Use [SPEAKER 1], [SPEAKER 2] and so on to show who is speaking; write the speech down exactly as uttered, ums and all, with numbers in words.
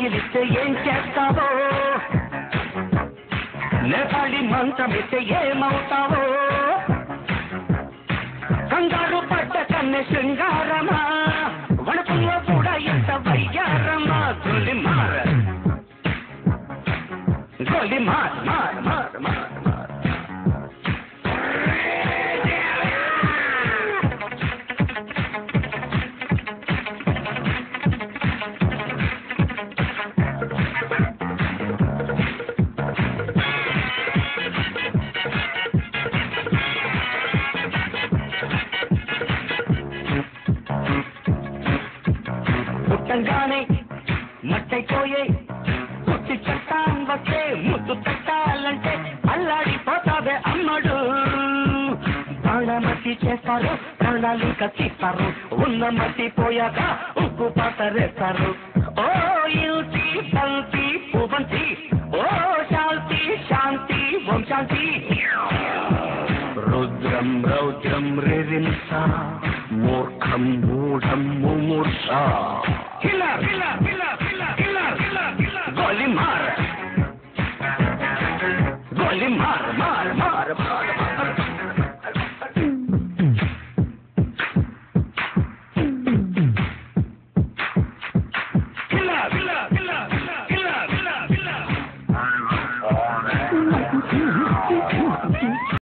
[SPEAKER 1] కౌగిలిస్తే ఏం చేస్తావో, నేపాళి మంచమిస్తే ఏమవుతావో, కంగారు పడ్డ కన్నె శృంగారమా, వణుకుల్లో కూడా ఎంత వయ్యారమా. గోలి మార్ గోలి మార్ మార్ మార్ మార్ మార్ పుట్టంగానే మట్టైపోయే పుట్టి చట్టాం వస్తే ముద్దు తట్టాలంటే అల్లాడిపోతావే అమ్మడు. ప్రాణమతి చేస్తారు, ప్రాణాలు కసిస్తారు, ఉన్న మతి పోయాక ఉప్పు పాతరేస్తారు. ఓ యుతి శాంతి పువంతి, ఓ శాంతి శాంతి ఓం శాంతి. రుద్రం రౌద్రం రిరింస, మూర్ఖం మూఢం ముమూర్ష. Killer killer killer killer killer killer. గోలి మార్ గోలి మార్ మార్ మార్ మార్ మార్. Killer killer killer killer killer killer.